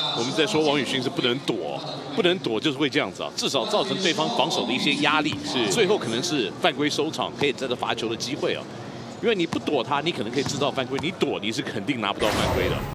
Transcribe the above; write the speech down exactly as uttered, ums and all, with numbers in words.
我们在说王宇勋是不能躲，不能躲就是会这样子啊，至少造成对方防守的一些压力，是最后可能是犯规收场，可以在这罚球的机会啊。因为你不躲他，你可能可以制造犯规；你躲，你是肯定拿不到犯规的。